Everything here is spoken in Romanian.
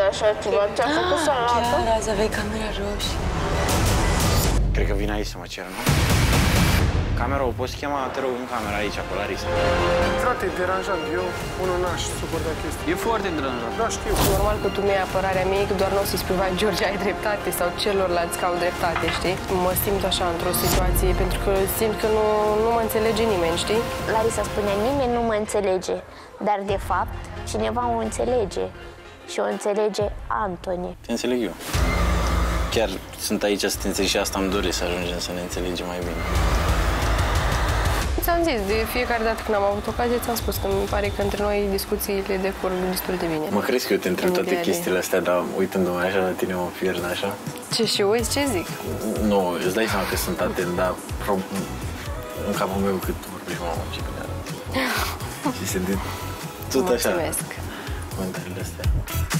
așa ceva? Ți-a făcut să lată? Chiar azi aveai camera roșie. Cred că vin aici să mă cer, nu? Camera o poți chema, te rog, în camera aici, pe Larisa. Frate, e deranjant. Eu, unul, n-aș suporta chestia. E foarte deranjant. Da, știu. Normal că tu mi-ai apărarea mea, că doar nu o să-i spui, vai, George, ai dreptate, sau celorlalți că au dreptate, știi? Mă simt așa într-o situație, pentru că simt că nu mă înțelege nimeni, știi? Larisa spune, nimeni nu mă înțelege, dar de fapt cineva o înțelege și o înțelege Antoni. Te înțeleg eu. Chiar sunt aici să te înțeleg și asta îmi doresc să ajungem să ne înțelegem mai bine. Ți-am zis, de fiecare dată când am avut ocazie, ți-am spus că mi pare că între noi discuțiile decurg destul de bine. Mă crezi că eu te întreb toate chestiile astea, dar uitându-mă așa la tine mă pierd așa? Ce și uiți ce zic? Nu, îți dai seama că sunt atent, dar în capul meu cât vorbești, mamă, ce bine arăt. Și se tot așa. Mulțumesc. Comentariile astea.